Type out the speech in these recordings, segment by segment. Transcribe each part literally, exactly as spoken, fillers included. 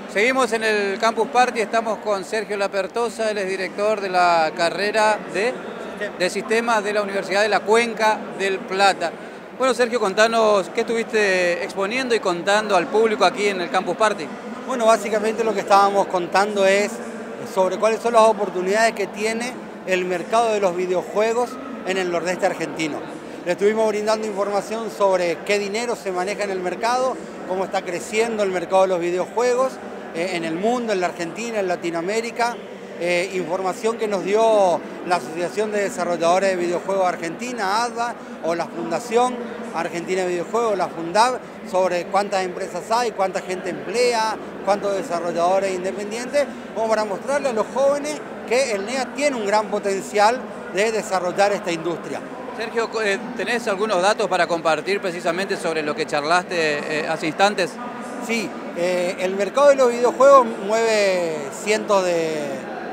Seguimos en el Campus Party, estamos con Sergio Lapertosa, él es director de la carrera de, de Sistemas de la Universidad de la Cuenca del Plata. Bueno, Sergio, contanos qué estuviste exponiendo y contando al público aquí en el Campus Party. Bueno, básicamente lo que estábamos contando es sobre cuáles son las oportunidades que tiene el mercado de los videojuegos en el nordeste argentino. Le estuvimos brindando información sobre qué dinero se maneja en el mercado, cómo está creciendo el mercado de los videojuegos eh, en el mundo, en la Argentina, en Latinoamérica. Eh, información que nos dio la Asociación de Desarrolladores de Videojuegos Argentina, A D V A, o la Fundación Argentina de Videojuegos, la Fundab, sobre cuántas empresas hay, cuánta gente emplea, cuántos desarrolladores independientes, como para mostrarle a los jóvenes que el N E A tiene un gran potencial de desarrollar esta industria. Sergio, ¿tenés algunos datos para compartir precisamente sobre lo que charlaste eh, hace instantes? Sí, eh, el mercado de los videojuegos mueve cientos de,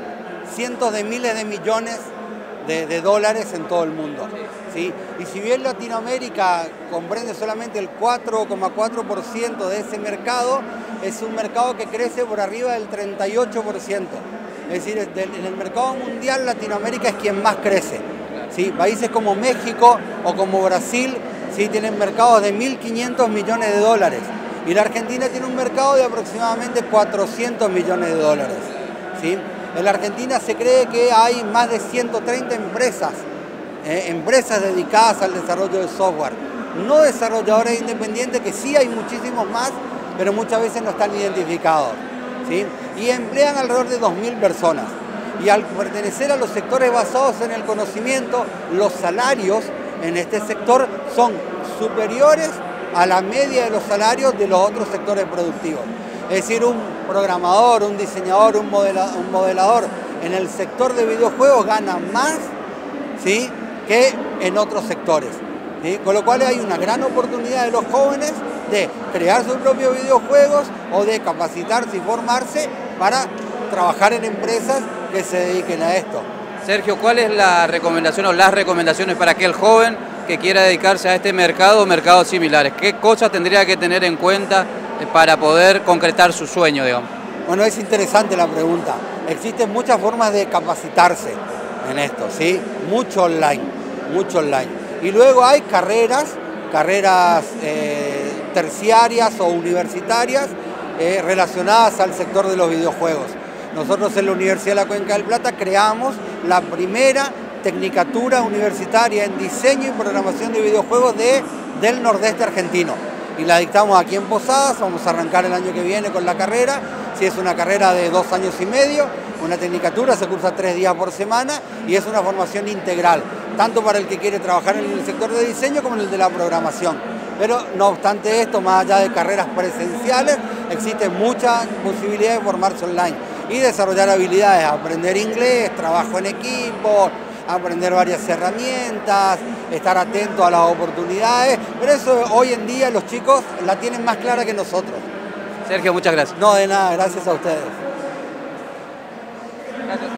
cientos de miles de millones de, de dólares en todo el mundo. ¿Sí? Y si bien Latinoamérica comprende solamente el cuatro coma cuatro por ciento de ese mercado, es un mercado que crece por arriba del treinta y ocho por ciento. Es decir, en el mercado mundial Latinoamérica es quien más crece. ¿Sí? Países como México o como Brasil, ¿sí?, tienen mercados de mil quinientos millones de dólares. Y la Argentina tiene un mercado de aproximadamente cuatrocientos millones de dólares. ¿Sí? En la Argentina se cree que hay más de ciento treinta empresas, eh, empresas dedicadas al desarrollo de software. No desarrolladores independientes, que sí hay muchísimos más, pero muchas veces no están identificados. ¿Sí? Y emplean alrededor de dos mil personas. Y al pertenecer a los sectores basados en el conocimiento, los salarios en este sector son superiores a la media de los salarios de los otros sectores productivos. Es decir, un programador, un diseñador, un, modela, un modelador en el sector de videojuegos gana más, ¿sí?, que en otros sectores. ¿Sí? Con lo cual hay una gran oportunidad de los jóvenes de crear sus propios videojuegos o de capacitarse y formarse para trabajar en empresas que se dediquen a esto. Sergio, ¿cuál es la recomendación o las recomendaciones para aquel joven que quiera dedicarse a este mercado o mercados similares? ¿Qué cosas tendría que tener en cuenta para poder concretar su sueño, digamos? Bueno, es interesante la pregunta. Existen muchas formas de capacitarse en esto, ¿sí? Mucho online, mucho online. Y luego hay carreras, carreras eh, terciarias o universitarias eh, relacionadas al sector de los videojuegos. Nosotros en la Universidad de la Cuenca del Plata creamos la primera tecnicatura universitaria en diseño y programación de videojuegos de, del nordeste argentino. Y la dictamos aquí en Posadas, vamos a arrancar el año que viene con la carrera. Si es una carrera de dos años y medio, una tecnicatura se cursa tres días por semana y es una formación integral, tanto para el que quiere trabajar en el sector de diseño como en el de la programación. Pero no obstante esto, más allá de carreras presenciales, existen muchas posibilidades de formarse online y desarrollar habilidades, aprender inglés, trabajo en equipo, aprender varias herramientas, estar atento a las oportunidades, pero eso hoy en día los chicos la tienen más clara que nosotros. Sergio, muchas gracias. No, de nada, gracias a ustedes. Gracias.